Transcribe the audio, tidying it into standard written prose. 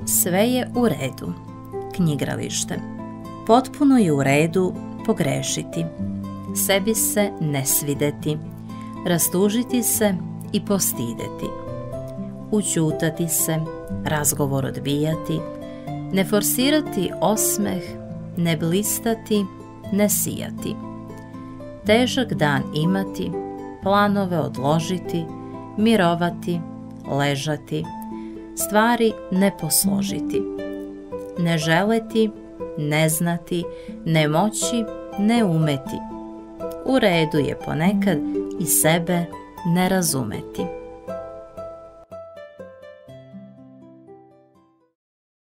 Sve je u redu. Knjigralište. Potpuno je u redu pogrešiti, sebi se ne svideti, rastužiti se i postideti, ućutati se, razgovor odbijati, ne forsirati osmeh, ne blistati, ne sijati, težak dan imati, planove odložiti, mirovati, ležati, stvari ne posložiti, ne želeti, ne znati, ne moći, ne umeti. U redu je ponekad i sebe ne razumeti.